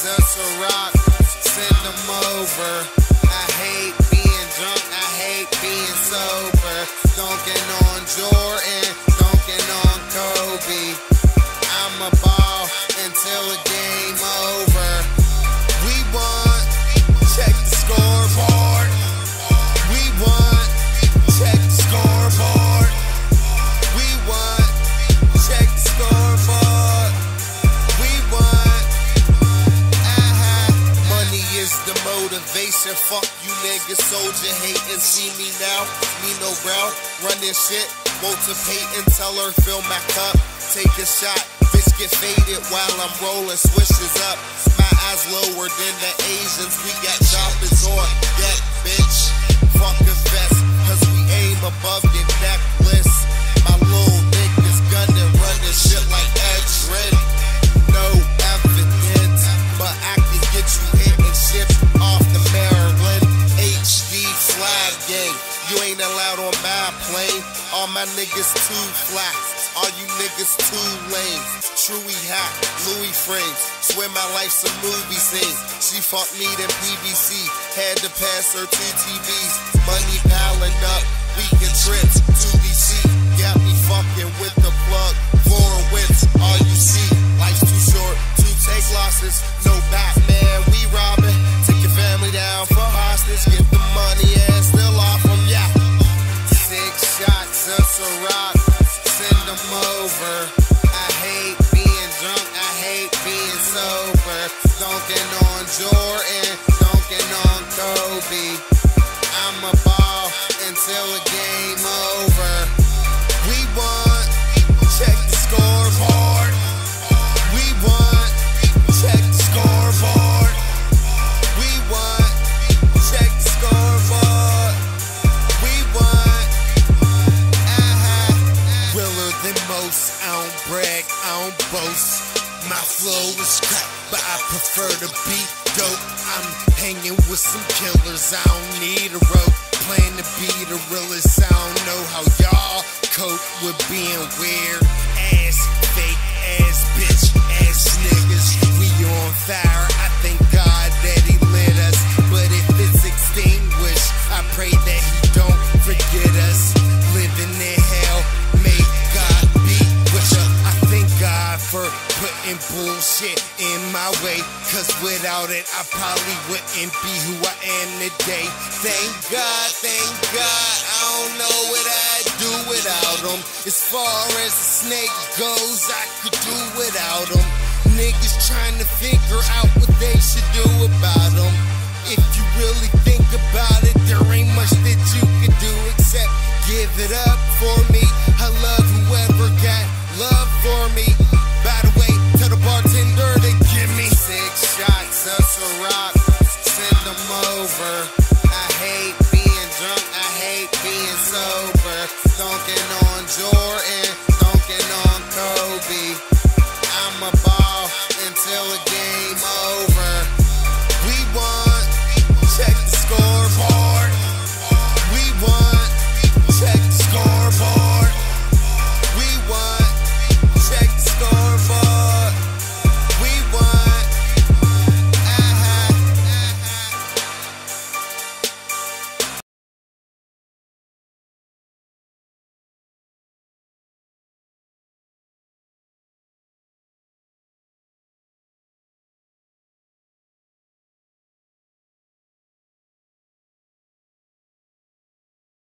to Ciroc, send them over. I hate being drunk, I hate being sober. Dunking on Jordan, dunking on Kobe. I'm a ball until the game over. We won, check the scoreboard. We won, check the scoreboard. We won, check the scoreboard. We won. Money is the motivation. Fuck you niggas, soldier hating. See me now, me no brow. Running shit, motivating. Tell her fill my cup, take a shot. Bitch get faded while I'm rolling swishes up. My eyes lower than the Asians. We got choppers on deck, bitch. Fuck a vest, cause we aim above your necklace. My little niggas gunning, running shit like X-Red. No evidence, but I can get you hitting shit off the Maryland HD flag gang. You ain't allowed on my plane. All my niggas too flat. All you niggas too lame. Truey hat, Louis frames. Swear my life's a movie scene. She fucked me than PBC. Had to pass her 2 TVs. Money piling up. Weekend trips to DC. Got me fucking with the plug. Foreign whips, all you see. Life's too short to take losses. No Batman, we robbing. Take your family down for hostage. Get the money and still off them, yeah. 6 shots of Ciroc, send them over. I hate being drunk, I hate being sober. Dunking on Jordan, dunking on Kobe. I'm a ball until the game over. We won, check the scoreboard. We won, check the scoreboard. We won, check the scoreboard. We won. Realer than most, I don't brag, I don't boast. My flow is crap, but I prefer to be dope. I'm hanging with some killers, I don't need a rope. Plan to be the realest, I don't know how y'all cope with being weird. Ass, fake ass, bitch ass niggas. We on fire, I thank God that he lit us. But if it's extinguished, I pray that he don't forget us. Living in hell, may God be with ya. I thank God for putting bullshit in my way, cause without it I probably wouldn't be who I am today. Thank God, I don't know what I'd do without him. As far as the snake goes, I could do without him. Niggas trying to figure out what they should do about him.